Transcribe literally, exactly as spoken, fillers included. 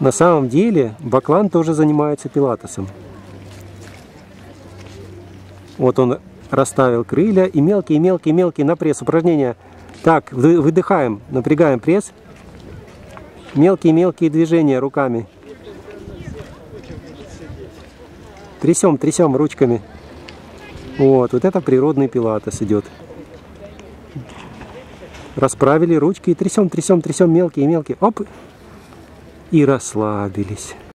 На самом деле баклан тоже занимается пилатесом. Вот он расставил крылья и мелкие-мелкие-мелкие на пресс упражнения. Так, выдыхаем, напрягаем пресс. Мелкие-мелкие движения руками. Трясем, трясем ручками. Вот, вот это природный пилатес идет. Расправили ручки и трясем, трясем, трясем мелкие-мелкие. Оп! И расслабились.